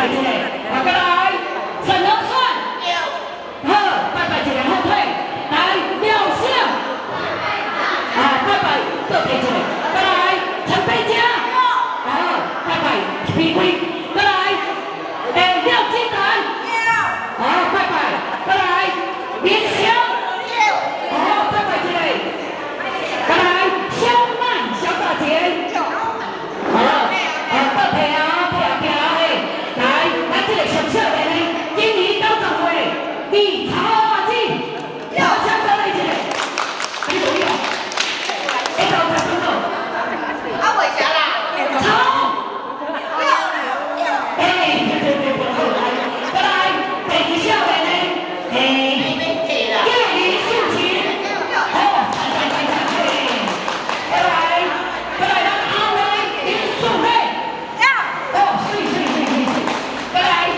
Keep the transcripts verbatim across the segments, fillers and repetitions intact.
拜一个，大家来，沈和顺，好，拜拜一个后退，来廖相，啊，拜拜倒退一个，再来陈佩佳，好，拜拜皮龟，再来，诶廖金兰，好，拜拜，再来连翔，好，拜拜一个，再来肖曼小大姐，好，啊倒退啊。 上少年的今年九十岁，李超阿姊，要相过来一个，你同意无？一头才分到，啊袂食啦，超，哎，对对对对，好来，再来第二少年的，哎，叶李素琴，好，来来来来，再来，再来咱后来林素慧，哦，水水水水水，再来。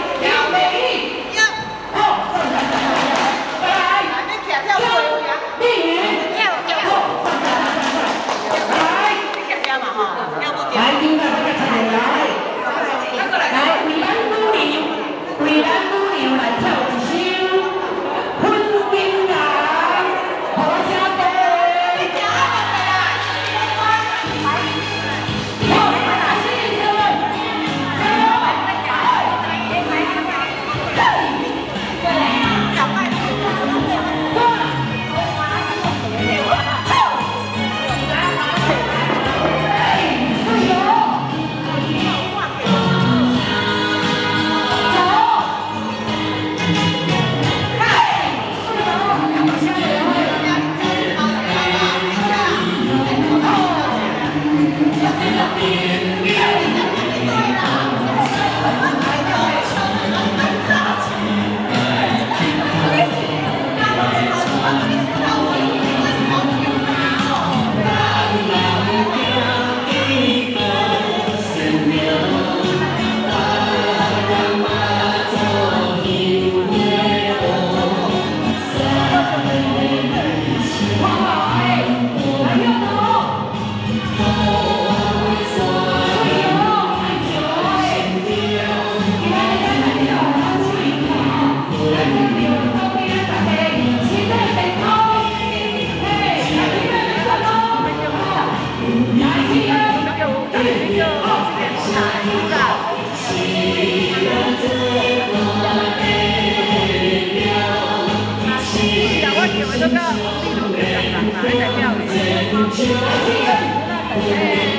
这个，这个，这个，这个，这个，